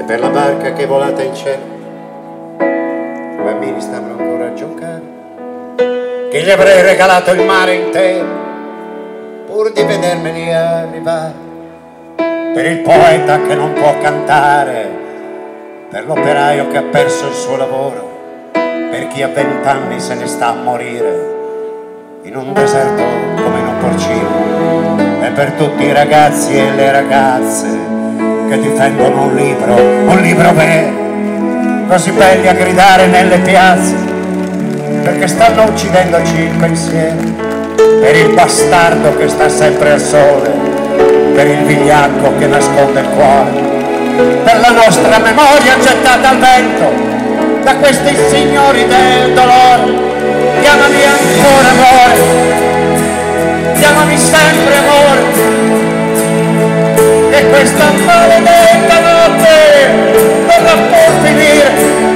per la barca che è volata in cielo i bambini stavano ancora a giocare, che gli avrei regalato il mare intero pur di vedermeli arrivare, per il poeta che non può cantare, per l'operaio che ha perso il suo lavoro, per chi a 20 anni se ne sta a morire in un deserto come in un porcino, e per tutti i ragazzi e le ragazze che difendono un libro vero, così belli a gridare nelle piazze, perché stanno uccidendoci il pensiero, per il bastardo che sta sempre al sole, per il vigliacco che nasconde il cuore, per la nostra memoria gettata al vento da questi signori del dolore. Chiamami ancora amore, chiamami sempre amore, e questa maledetta notte dovrà pur finire,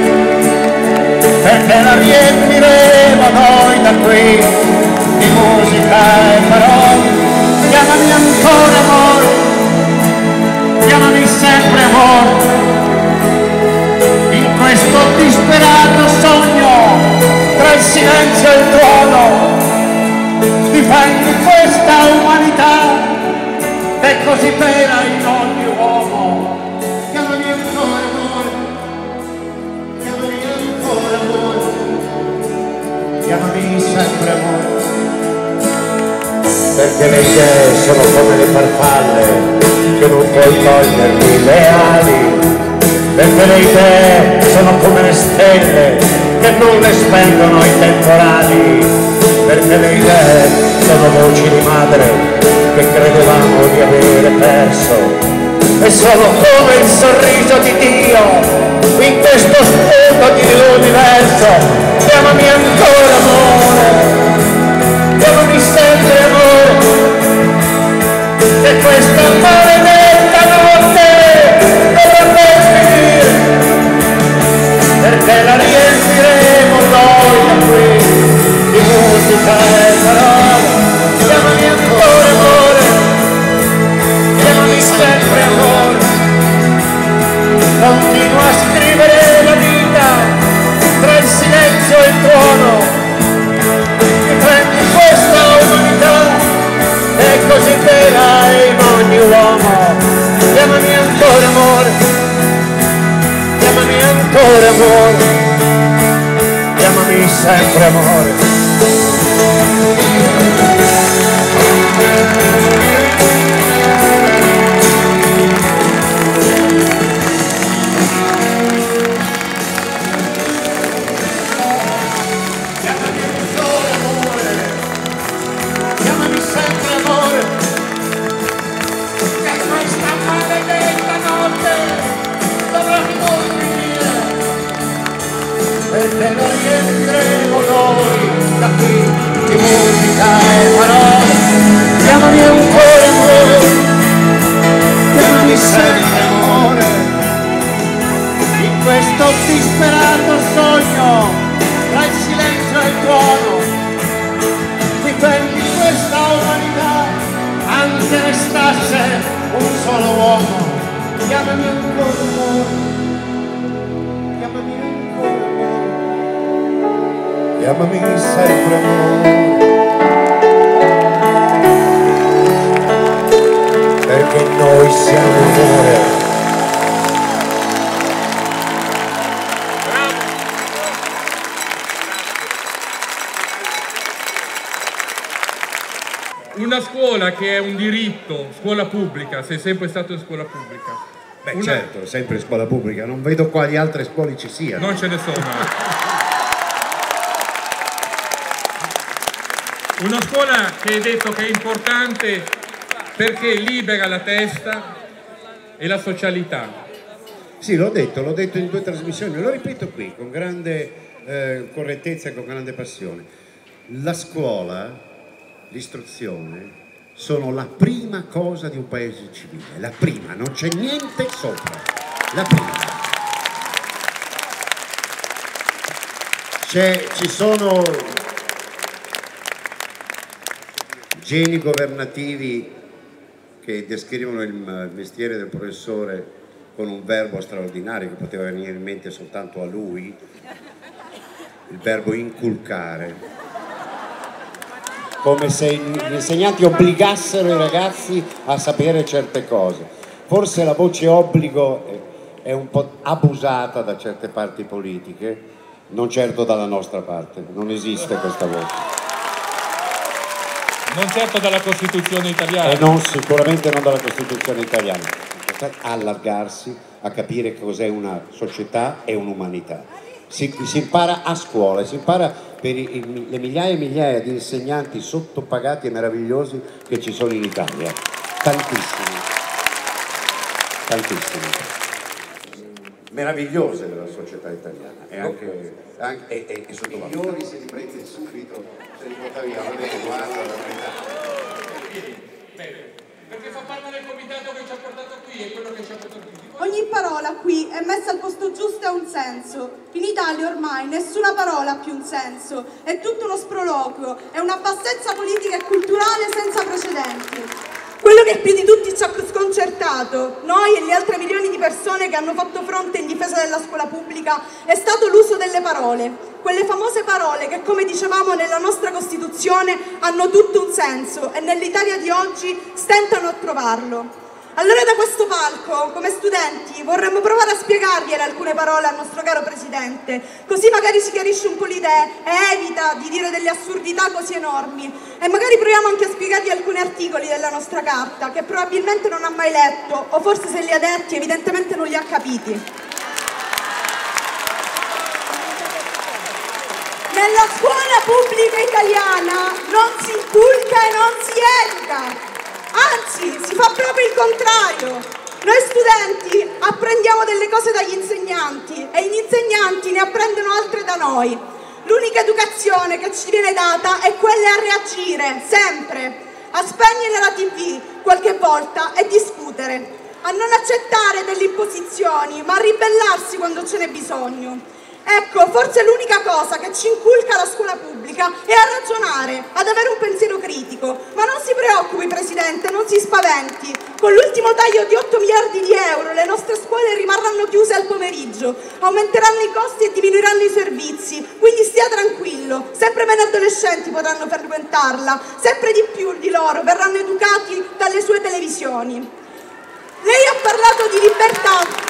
perché la riempiremo noi da qui di musica e parole. Chiamami ancora amore, chiamami sempre amore, in questo disperato sogno tra il silenzio e il tuono, difendi questa umanità che è così vera in ogni uomo. Chiamami ancora amore, chiamami ancora amore, chiamami sempre amore, perché le idee sono come le farfalle che non puoi togliermi le ali, perché le idee sono come le stelle che non le spengono i temporali, perché le idee sono voci di madre che credevamo di avere perso, e sono come il sorriso di Dio in questo spunto di l'universo. Chiamami ancora amore, chiamami sempre amore, e questa maledetta notte dovrebbe finire, perché la riempiremo noi da qui di musica e parole. Chiamami ancora amore, chiamami sempre amore, continua a scrivere la vita tra il silenzio e il tuono, difendi questa umanità è così vera in ogni uomo. Chiamami ancora amore, chiamami ancora amore, chiamami sempre amore. Perché lo riempiremo noi da qui di musica e parole. Chiamami ancora amore, chiamami sempre amore, in questo disperato sogno tra il silenzio e il tuono, difendi questa umanità anche restasse un solo uomo. Chiamami ancora amore, chiamami ancora amore, chiamami sempre amore, perché noi siamo amore. Una scuola che è un diritto, scuola pubblica, sei sempre stato in scuola pubblica. Beh, certo, sempre in scuola pubblica, non vedo quali altre scuole ci siano. Non ce ne sono. Una scuola che hai detto che è importante perché libera la testa e la socialità. Sì, l'ho detto in 2 trasmissioni, lo ripeto qui con grande correttezza e con grande passione. La scuola, l'istruzione, sono la prima cosa di un paese civile, la prima, non c'è niente sopra, la prima. Ci sono geni governativi che descrivono il mestiere del professore con un verbo straordinario che poteva venire in mente soltanto a lui, il verbo inculcare, come se gli insegnanti obbligassero i ragazzi a sapere certe cose. Forse la voce obbligo è un po' abusata da certe parti politiche, non certo dalla nostra parte, non esiste questa voce. Non certo dalla Costituzione italiana. E sicuramente non dalla Costituzione italiana. Allargarsi a capire cos'è una società e un'umanità. Si impara a scuola, si impara per le migliaia e migliaia di insegnanti sottopagati e meravigliosi che ci sono in Italia. Tantissimi. Tantissimi. Meravigliose della società italiana e anche migliori se li prendi subito, se li porta via, va bene, guarda la verità. Perché fa parte del comitato che ci ha portato qui, è quello che ci ha portato qui. Ogni parola qui è messa al posto giusto e ha un senso. In Italia ormai nessuna parola ha più un senso, è tutto uno sproloquio, è una bassezza politica e culturale senza precedenti. Quello che più di tutti ci ha sconcertato, noi e le altre milioni di persone che hanno fatto fronte in difesa della scuola pubblica, è stato l'uso delle parole. Quelle famose parole che, come dicevamo nella nostra Costituzione, hanno tutto un senso e nell'Italia di oggi stentano a trovarlo. Allora da questo palco, come studenti, vorremmo provare a spiegargliele alcune parole al nostro caro Presidente, così magari si chiarisce un po' l'idea e evita di dire delle assurdità così enormi e magari proviamo anche a spiegargli alcuni articoli della nostra carta che probabilmente non ha mai letto o forse se li ha detti evidentemente non li ha capiti. Nella scuola pubblica italiana non si inculca e non si educa. Anzi, si fa proprio il contrario. Noi studenti apprendiamo delle cose dagli insegnanti e gli insegnanti ne apprendono altre da noi. L'unica educazione che ci viene data è quella a reagire, sempre, a spegnere la TV qualche volta e discutere, a non accettare delle imposizioni, ma a ribellarsi quando ce n'è bisogno. Ecco, forse l'unica cosa che ci inculca la scuola pubblica è a ragionare, ad avere un pensiero critico. Ma non si preoccupi, Presidente, non si spaventi. Con l'ultimo taglio di 8 miliardi di euro le nostre scuole rimarranno chiuse al pomeriggio, aumenteranno i costi e diminuiranno i servizi, quindi stia tranquillo, sempre meno adolescenti potranno frequentarla, sempre di più di loro verranno educati dalle sue televisioni. Lei ha parlato di libertà.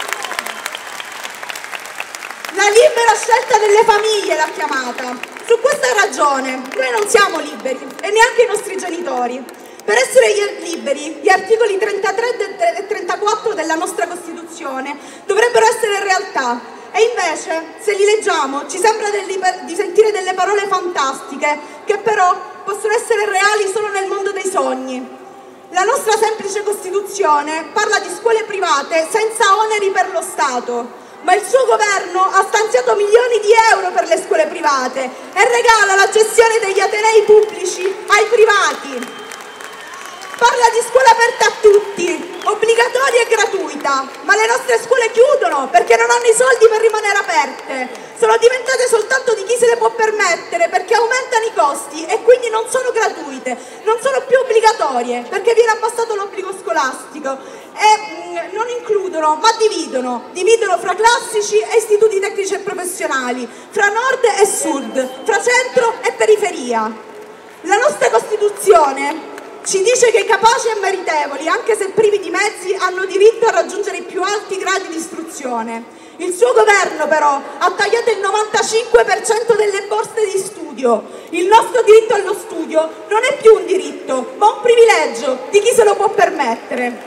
La libera scelta delle famiglie l'ha chiamata. Su questa ragione noi non siamo liberi e neanche i nostri genitori. Per essere liberi, gli articoli 33 e 34 della nostra Costituzione dovrebbero essere realtà e invece, se li leggiamo, ci sembra di sentire delle parole fantastiche che però possono essere reali solo nel mondo dei sogni. La nostra semplice Costituzione parla di scuole private senza oneri per lo Stato. Ma il suo governo ha stanziato milioni di euro per le scuole private e regala la gestione degli atenei pubblici ai privati. Parla di scuola aperta a tutti, obbligatoria e gratuita, ma le nostre scuole chiudono perché non hanno i soldi per rimanere aperte. Sono diventate soltanto di chi se le può permettere perché aumentano i costi e quindi non sono gratuite, non sono più obbligatorie perché viene abbassato l'obbligo scolastico e non includono ma dividono fra classici e istituti tecnici e professionali, fra nord e sud, fra centro e periferia. La nostra Costituzione ci dice che i capaci e meritevoli, anche se privi di mezzi, hanno diritto a raggiungere i più alti gradi di istruzione. Il suo governo però ha tagliato il 95% delle borse di studio. Il nostro diritto allo studio non è più un diritto, ma un privilegio di chi se lo può permettere.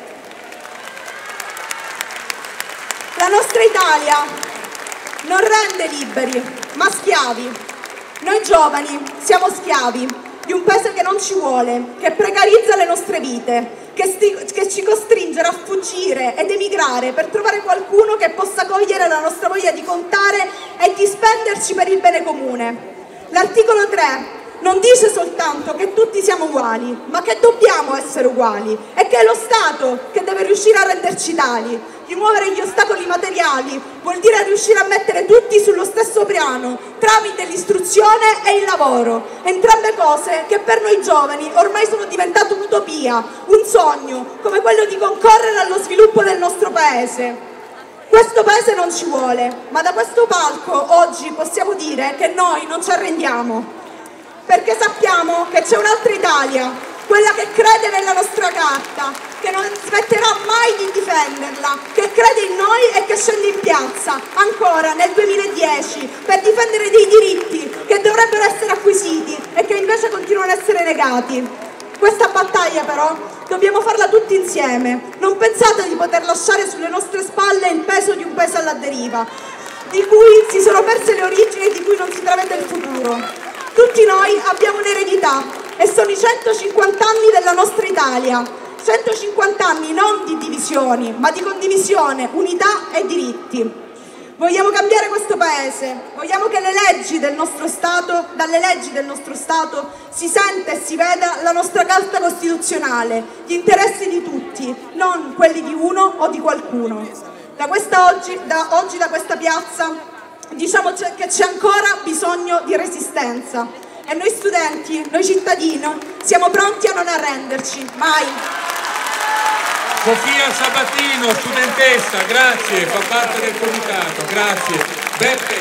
La nostra Italia non rende liberi, ma schiavi. Noi giovani siamo schiavi di un paese che non ci vuole, che precarizza le nostre vite, che ci costringe a fuggire ed emigrare per trovare qualcuno che possa cogliere la nostra voglia di contare e di spenderci per il bene comune. L'articolo 3 non dice soltanto che tutti siamo uguali, ma che dobbiamo essere uguali e che è lo Stato che deve riuscire a renderci tali. Rimuovere gli ostacoli materiali vuol dire riuscire a mettere tutti sullo stesso piano tramite l'istruzione e il lavoro, entrambe cose che per noi giovani ormai sono diventate un'utopia, un sogno, come quello di concorrere allo sviluppo del nostro paese. Questo paese non ci vuole, ma da questo palco oggi possiamo dire che noi non ci arrendiamo, perché sappiamo che c'è un'altra Italia, quella che crede nella nostra carta, che non smetterà mai di difenderla, che crede in noi e che scende in piazza, ancora nel 2010, per difendere dei diritti che dovrebbero essere acquisiti e che invece continuano ad essere negati. Questa battaglia però dobbiamo farla tutti insieme. Non pensate di poter lasciare sulle nostre spalle il peso di un paese alla deriva, di cui si sono perse le origini e di cui non si intravede il futuro. Tutti noi abbiamo un'eredità e sono i 150 anni della nostra Italia. 150 anni non di divisioni, ma di condivisione, unità e diritti. Vogliamo cambiare questo paese, vogliamo che dalle leggi del nostro Stato si senta e si veda la nostra Carta Costituzionale, gli interessi di tutti, non quelli di uno o di qualcuno. Da questa piazza diciamo che c'è ancora bisogno di resistenza e noi studenti, noi cittadini, siamo pronti a non arrenderci, mai. Sofia Sabatino, studentessa, grazie, fa parte del comitato, grazie. Beppe.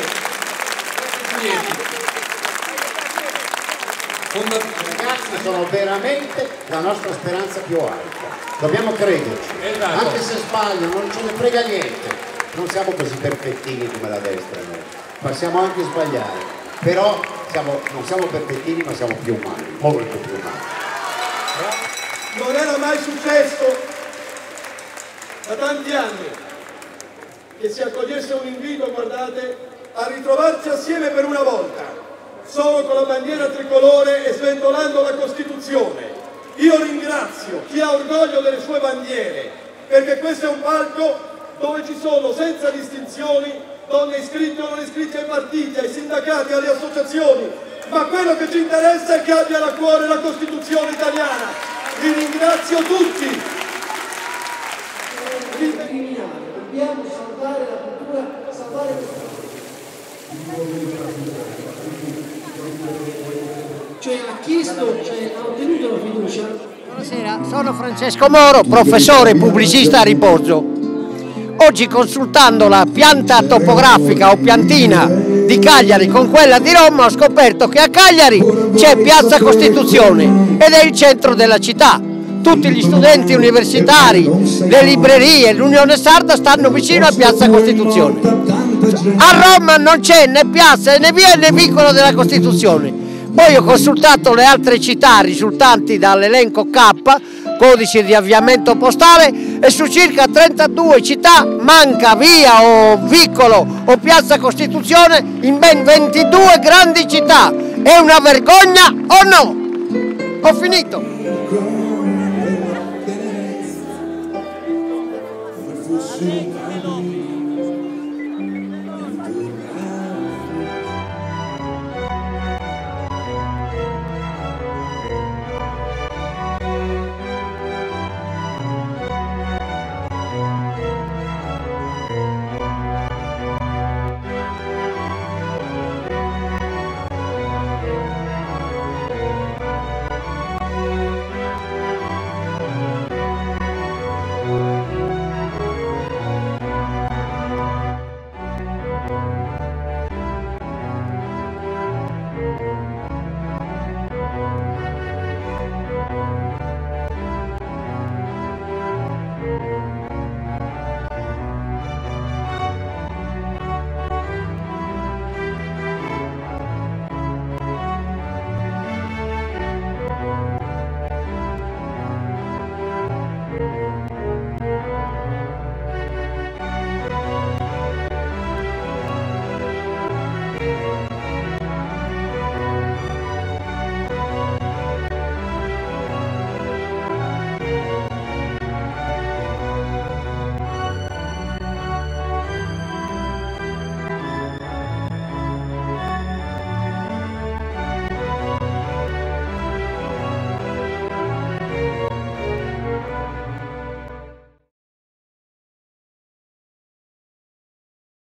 I ragazzi sono veramente la nostra speranza più alta, dobbiamo crederci, esatto. Anche se sbagliano non ce ne frega niente, non siamo così perfettini come la destra noi, possiamo anche sbagliare, però non siamo perfettini ma siamo più umani, molto più umani. Non era mai successo da tanti anni che si accogliesse un invito, guardate, a ritrovarci assieme per una volta, solo con la bandiera tricolore e sventolando la Costituzione. Io ringrazio chi ha orgoglio delle sue bandiere, perché questo è un palco dove ci sono senza distinzioni donne iscritte o non iscritte ai partiti, ai sindacati, alle associazioni, ma quello che ci interessa è che abbia a cuore la Costituzione italiana. Vi ringrazio tutti. Dobbiamo salvare la cultura, salvare ha ottenuto la fiducia. Buonasera, sono Francesco Moro, professore e pubblicista a Riposo. Oggi, consultando la pianta topografica o piantina di Cagliari con quella di Roma, ho scoperto che a Cagliari c'è Piazza Costituzione ed è il centro della città. Tutti gli studenti universitari, le librerie, l'Unione Sarda stanno vicino a Piazza Costituzione. A Roma non c'è né piazza né via né vicolo della Costituzione. Poi ho consultato le altre città risultanti dall'elenco K, codice di avviamento postale, e su circa 32 città manca via o vicolo o Piazza Costituzione in ben 22 grandi città. È una vergogna o no? Ho finito.